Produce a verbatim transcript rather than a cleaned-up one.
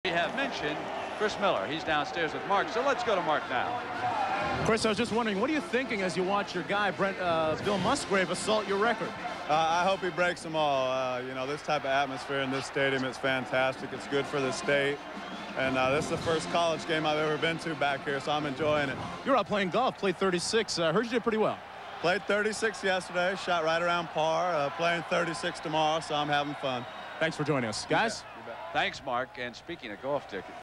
have mentioned Chris Miller. He's downstairs with Mark, so let's go to Mark now. Chris, I was just wondering, what are you thinking as you watch your guy, Brent, uh, Bill Musgrave, assault your record? Uh, I hope he breaks them all. Uh, you know, this type of atmosphere in this stadium is fantastic. It's good for the state. And uh, this is the first college game I've ever been to back here, so I'm enjoying it. You're out playing golf, played thirty-six. I uh, heard you did pretty well. Played thirty-six yesterday, shot right around par. Uh, playing thirty-six tomorrow, so I'm having fun. Thanks for joining us. Guys? Thanks, Mark. And speaking of golf tickets.